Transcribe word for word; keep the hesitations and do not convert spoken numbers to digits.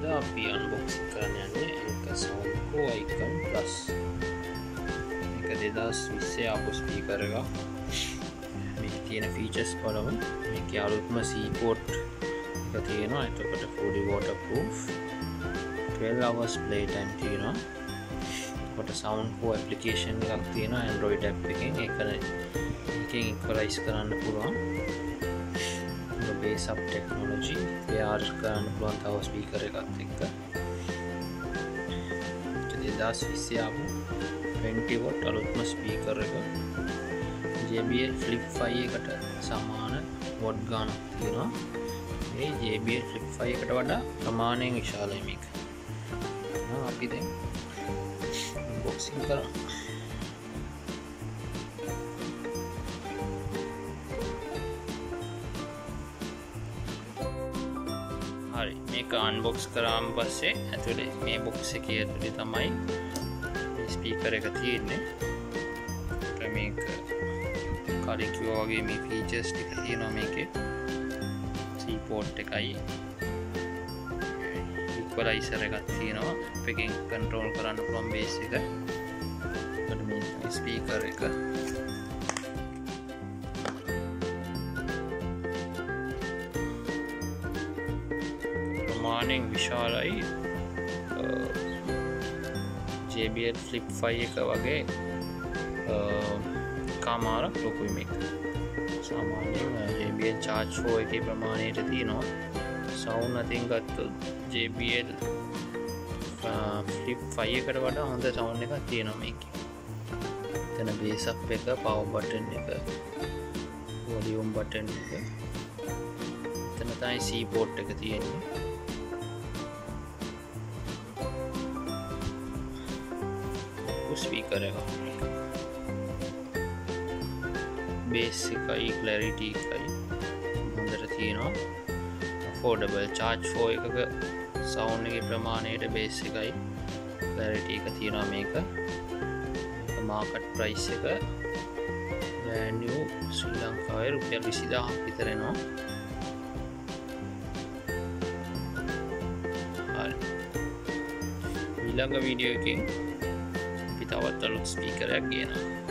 අපි unboxing කරන්න යන්නේ Anker soundcore icon plus. මේක දෙදාස් විස්සේ ආපු ස්පීකර් එකක්. මේකේ තියෙන features බලමු. මේකේ අලුත්ම C port එක තියෙනවා. එතකොට fully waterproof. twelve hours play time තියෙනවා. එතකොට soundcore application එකක් තියෙනවා Android app එකෙන්. ඒක එකෙන් equalize කරන්න පුළුවන්. base up technology pair කරන්න පුළුවන් තව ස්පීකර් එකක් එක්ක. දෙදාස් විස්සේ ආපු twenty watt අලුත්ම ස්පීකර් එක. J B L Flip five එකට සමාන watt ගානක් තියෙනවා. මේ J B L Flip five එකට වඩා ප්‍රමාණයෙන් විශාලයි මේක. අපි දැන් unboxing කරමු. හරි මේක අන්බොක්ස් කරාම පස්සේ ඇතුලේ මේ බොක්ස් එකේ ඇතුලේ තමයි මේ ස්පීකර් එක තියෙන්නේ. මේක කලින් කිව්වා වගේ මේ ෆීචර්ස් ටික තියෙනවා මේකේ. C port එකයි ඉක්වලයිසර් එකක් තියෙනවා. එකෙන් කන්ට්‍රෝල් කරන්න පුළුවන් බේස් එක. එතකොට මේ ස්පීකර් එක ප්‍රමාණයෙන් විශාලයි. J B L Flip five එක වගේ කාමාරක් ලොකුයි මේක. සාමාන්‍යයෙන් J B L Charge four එකේ ප්‍රමාණයට තියෙනවා. සවුන්ඩ් අතින් ගත්තොත් J B L Flip five එකට වඩා හොඳ සවුන්ඩ් එකක් තියෙනවා මේකේ. එතන බේස් අප් එක, පවර් බටන් එක, වොලියුම් බටන් එක. එතන තමයි C port එක තියෙන්නේ. ස්පීකර් එක බේස් එකයි ක්ලැරිටි එකයි හොඳට තියෙනවා. affordable charge four එකක සවුන්ඩ් එකේ ප්‍රමාණයට බේස් එකයි ක්ලැරිටි එක තියෙනවා මේක. මාකට් ප්‍රයිස් එක brand new ශ්‍රී ලංකාවේ රුපියල් විසි දහසක් විතර එනවා. හරි ඊළඟ වීඩියෝ එකෙන් තවත් අලුත් ස්පීකරයක් ගේනවා.